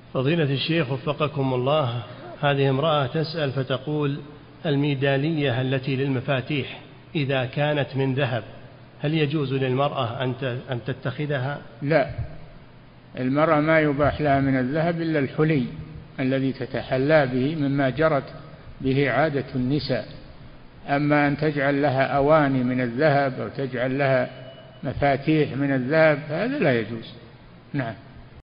فضيلة الشيخ وفقكم الله، هذه امرأة تسأل فتقول: الميدالية التي للمفاتيح إذا كانت من ذهب هل يجوز للمرأة أن تتخذها؟ لا، المرأة ما يباح لها من الذهب إلا الحلي الذي تتحلى به مما جرت به عادة النساء. أما أن تجعل لها أواني من الذهب أو تجعل لها مفاتيح من الذهب هذا لا يجوز. نعم.